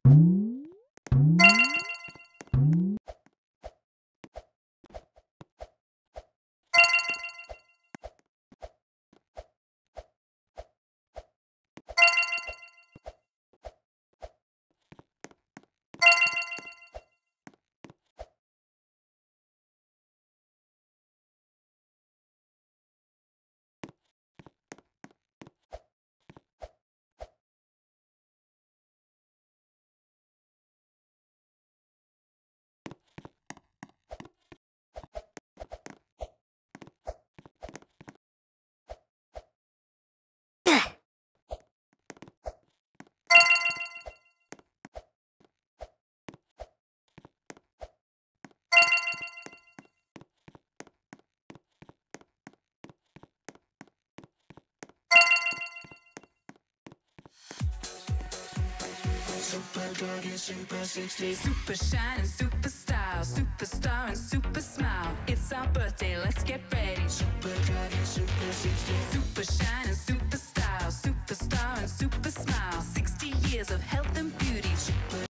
Super Dragon, Super 60. Super shine and super style, superstar and super smile. It's our birthday, let's get ready. Super Dragon, Super 60. Super shine and super style, superstar and super smile. 60 years of health and beauty.